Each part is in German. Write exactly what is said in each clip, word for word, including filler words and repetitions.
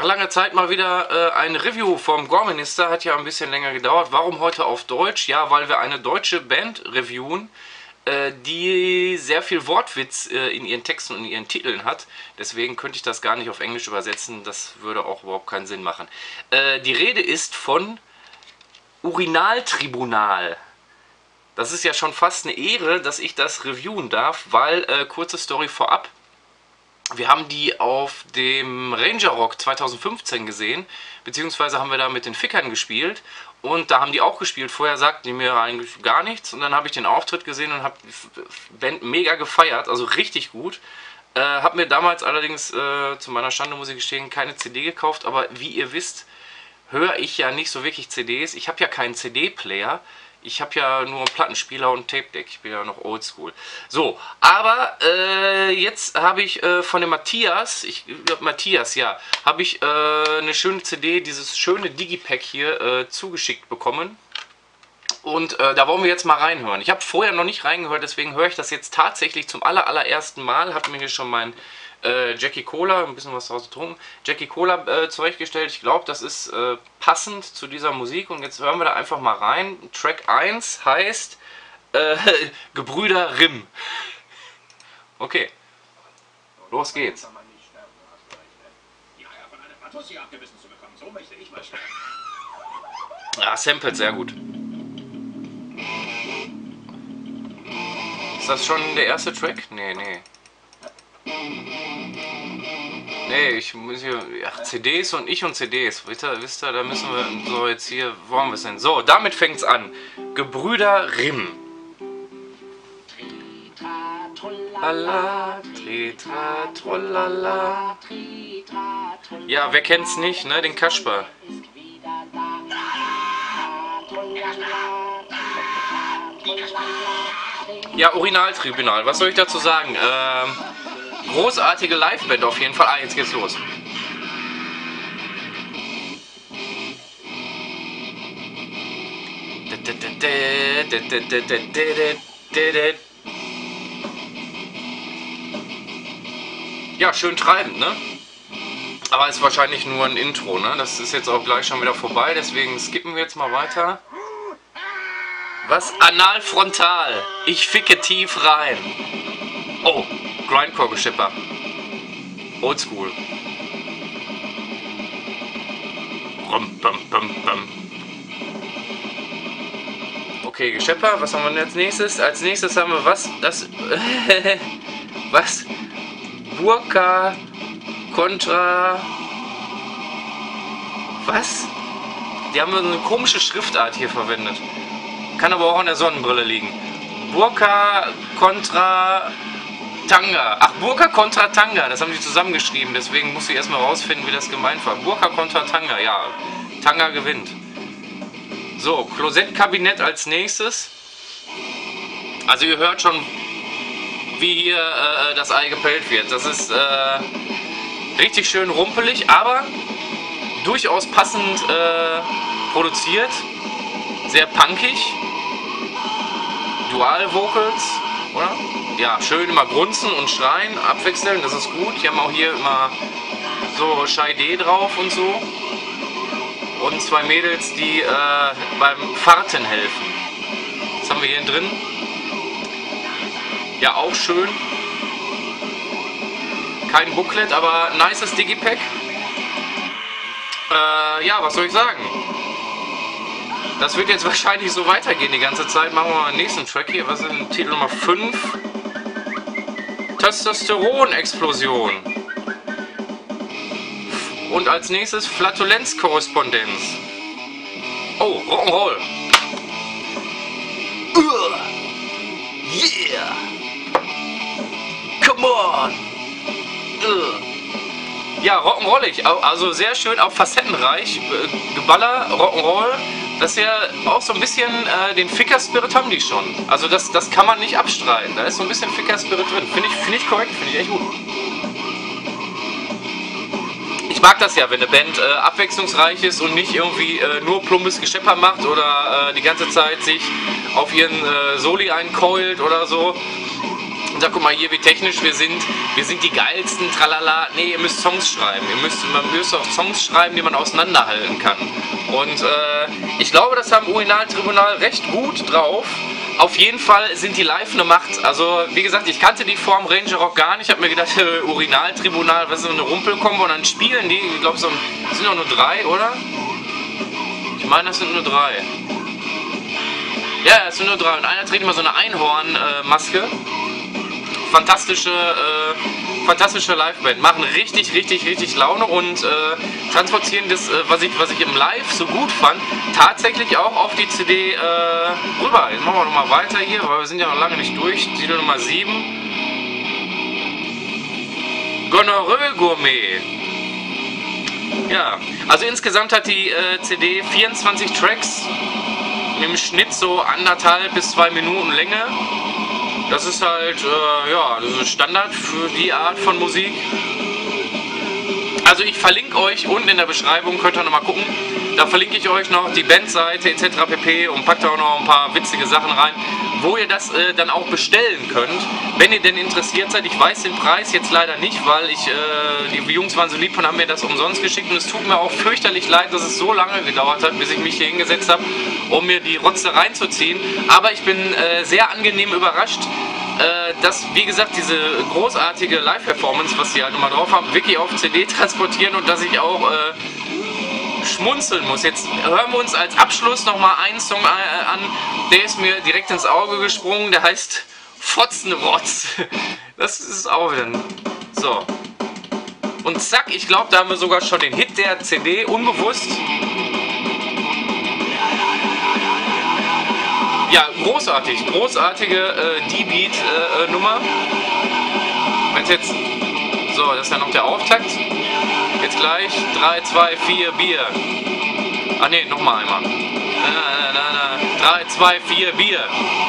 langer Zeit mal wieder äh, ein Review vom Gore-Minister, hat ja ein bisschen länger gedauert. Warum heute auf Deutsch? Ja, weil wir eine deutsche Band reviewen, äh, die sehr viel Wortwitz äh, in ihren Texten und in ihren Titeln hat. Deswegen könnte ich das gar nicht auf Englisch übersetzen, das würde auch überhaupt keinen Sinn machen. Äh, die Rede ist von Urinaltribunal. Das ist ja schon fast eine Ehre, dass ich das reviewen darf, weil, äh, kurze Story vorab, wir haben die auf dem Ranger Rock zweitausendfünfzehn gesehen, beziehungsweise haben wir da mit den Fickern gespielt und da haben die auch gespielt. Vorher sagten die mir eigentlich gar nichts und dann habe ich den Auftritt gesehen und habe die Band mega gefeiert, also richtig gut. Äh, habe mir damals allerdings, äh, zu meiner Schande muss ich gestehen, keine C D gekauft, aber wie ihr wisst, höre ich ja nicht so wirklich C Ds. Ich habe ja keinen C D-Player. Ich habe ja nur einen Plattenspieler und ein Tape-Deck. Ich bin ja noch oldschool. So, aber äh, jetzt habe ich äh, von dem Matthias, ich glaube Matthias, ja, habe ich äh, eine schöne C D, dieses schöne Digipack hier äh, zugeschickt bekommen. Und äh, da wollen wir jetzt mal reinhören. Ich habe vorher noch nicht reingehört, deswegen höre ich das jetzt tatsächlich zum aller, allerersten Mal. Habe mir hier schon mein äh, Jackie Cola, ein bisschen was draus getrunken, Jackie Cola äh, zurechtgestellt. Ich glaube, das ist äh, passend zu dieser Musik. Und jetzt hören wir da einfach mal rein. Track eins heißt äh, Gebrüder Rimm. Okay, los geht's. Ah, Sampled, sehr gut. Ist das schon der erste Track? Nee, nee. Nee, ich muss hier. Ach, C Ds und ich und C Ds. Wisst ihr, wisst ihr, da müssen wir. So, jetzt hier. Wo haben wir es denn? So, damit fängt's an. Gebrüder Rimm. Tritra, tritra, trollala. Ja, wer kennt's nicht, ne? Den Kasper. Ja, Urinaltribunal, was soll ich dazu sagen? Ähm, großartige Liveband auf jeden Fall. Ah, jetzt geht's los. Ja, schön treibend, ne? Aber ist wahrscheinlich nur ein Intro, ne? Das ist jetzt auch gleich schon wieder vorbei, deswegen skippen wir jetzt mal weiter. Was? Analfrontal. Ich ficke tief rein. Oh, Grindcore-Geschipper. Oldschool. Rum, bum, bum, bum. Okay, Geschepper, was haben wir denn als nächstes? Als nächstes haben wir was? Das. Was? Burka kontra. Was? Die haben eine komische Schriftart hier verwendet. Kann aber auch an der Sonnenbrille liegen. Burka kontra Tanga. Ach, Burka kontra Tanga. Das haben die zusammengeschrieben. Deswegen muss ich erstmal rausfinden, wie das gemeint war. Burka kontra Tanga. Ja, Tanga gewinnt. So, Klosettkabinett als nächstes. Also ihr hört schon, wie hier äh, das Ei gepellt wird. Das ist äh, richtig schön rumpelig, aber durchaus passend äh, produziert. Sehr punkig. Dual Vocals, oder? Ja, schön immer grunzen und schreien, abwechseln, das ist gut. Die haben auch hier immer so Scheide drauf und so. Und zwei Mädels, die äh, beim Fahrten helfen. Was haben wir hier drin? Ja, auch schön. Kein Booklet, aber nices Digipack. Äh, ja, was soll ich sagen? Das wird jetzt wahrscheinlich so weitergehen die ganze Zeit. Machen wir mal den nächsten Track hier. Was ist denn Titel Nummer fünf? Testosteron-Explosion. Und als nächstes Flatulenz-Korrespondenz. Oh, Rock'n'Roll. Uh, yeah. Come on. Uh. Ja, rock'n'rollig. Also sehr schön, auch facettenreich. Geballer, Rock'n'Roll. Das ist ja auch so ein bisschen, äh, den Ficker-Spirit haben die schon. Also das, das kann man nicht abstreiten. Da ist so ein bisschen Ficker-Spirit drin. Finde ich, find ich korrekt, finde ich echt gut. Ich mag das ja, wenn eine Band äh, abwechslungsreich ist und nicht irgendwie äh, nur plumpes Geschepper macht oder äh, die ganze Zeit sich auf ihren äh, Soli einkeult oder so. und sag, guck mal hier, wie technisch wir sind, wir sind die geilsten, tralala. Nee, ihr müsst Songs schreiben, ihr müsst, man müsst auch Songs schreiben, die man auseinanderhalten kann. Und äh, ich glaube, das haben Urinal-Tribunal recht gut drauf. Auf jeden Fall sind die live eine Macht. Also wie gesagt, ich kannte die Form Ranger Rock gar nicht. Ich habe mir gedacht, äh, Urinal-Tribunal, was ist so eine Rumpelkombo, und dann spielen die, ich glaube, so, sind doch nur drei, oder? Ich meine, das sind nur drei. Ja, es sind nur drei und einer trägt immer so eine Einhorn-Maske. Äh, fantastische, äh, fantastische Liveband. Machen richtig, richtig, richtig Laune und äh, transportieren das, äh, was, ich, was ich im Live so gut fand, tatsächlich auch auf die C D äh, rüber. Jetzt machen wir nochmal weiter hier, weil wir sind ja noch lange nicht durch. C D Nummer sieben. Gonorrhoe Gourmet. Ja, also insgesamt hat die äh, C D vierundzwanzig Tracks. Im Schnitt so anderthalb bis zwei Minuten Länge. Das ist halt, äh, ja, das ist Standard für die Art von Musik. Also ich verlinke euch unten in der Beschreibung, könnt ihr nochmal gucken. Da verlinke ich euch noch die Bandseite et cetera pp. Und packt auch noch ein paar witzige Sachen rein, wo ihr das äh, dann auch bestellen könnt, wenn ihr denn interessiert seid. Ich weiß den Preis jetzt leider nicht, weil ich, äh, die Jungs waren so lieb und haben mir das umsonst geschickt. Und es tut mir auch fürchterlich leid, dass es so lange gedauert hat, bis ich mich hier hingesetzt habe, um mir die Rotze reinzuziehen. Aber ich bin äh, sehr angenehm überrascht, äh, dass, wie gesagt, diese großartige Live-Performance, was sie halt nochmal drauf haben, wirklich auf C D transportieren und dass ich auch äh, schmunzeln muss. Jetzt hören wir uns als Abschluss nochmal einen Song äh, an, der ist mir direkt ins Auge gesprungen, der heißt Fotzenrotz. Das ist auch wieder ein... So. Und zack, ich glaube, da haben wir sogar schon den Hit der C D, unbewusst. Ja, großartig, großartige äh, D-Beat-Nummer. Wenn jetzt... So, das ist ja noch der Auftakt. Jetzt gleich drei, zwei, vier, Bier. Ah ne, nochmal einmal. drei, zwei, vier, Bier.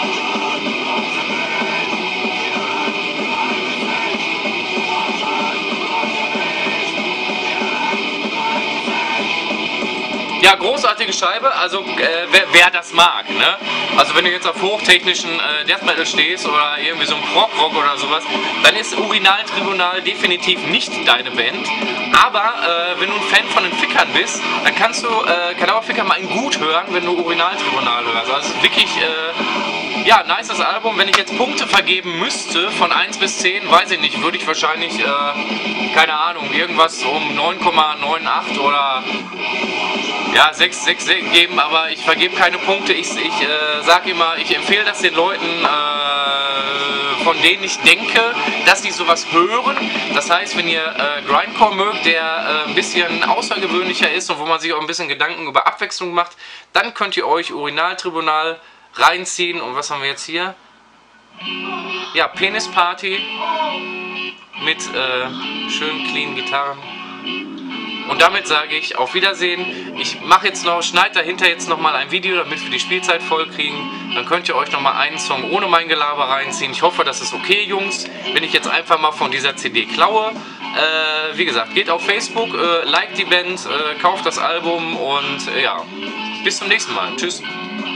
Ja, großartige Scheibe, also äh, wer, wer das mag, ne? Also wenn du jetzt auf hochtechnischen äh, Death Metal stehst oder irgendwie so ein Prog-Rock oder sowas, dann ist Urinal-Tribunal definitiv nicht deine Band. Aber äh, wenn du ein Fan von den Fickern bist, dann kannst du äh, Kadaverficker mal in gut hören, wenn du Urinal-Tribunal hörst. Also es ist wirklich, äh, ja, nices Album. Wenn ich jetzt Punkte vergeben müsste, von eins bis zehn, weiß ich nicht, würde ich wahrscheinlich, äh, keine Ahnung, irgendwas um neun Komma neunundachtzig oder... Ja, sechs, sechs geben, aber ich vergebe keine Punkte. Ich, ich äh, sage immer, ich empfehle das den Leuten, äh, von denen ich denke, dass die sowas hören. Das heißt, wenn ihr äh, Grindcore mögt, der äh, ein bisschen außergewöhnlicher ist und wo man sich auch ein bisschen Gedanken über Abwechslung macht, dann könnt ihr euch Urinal-Tribunal reinziehen. Und was haben wir jetzt hier? Ja, Penis Party mit äh, schönen clean Gitarren. Und damit sage ich auf Wiedersehen. Ich mache jetzt noch, schneide dahinter jetzt nochmal ein Video, damit wir die Spielzeit voll kriegen. Dann könnt ihr euch nochmal einen Song ohne mein Gelaber reinziehen. Ich hoffe, das ist okay, Jungs, wenn ich jetzt einfach mal von dieser C D klaue. Äh, wie gesagt, geht auf Facebook, äh, liked die Band, äh, kauft das Album und äh, ja, bis zum nächsten Mal. Tschüss.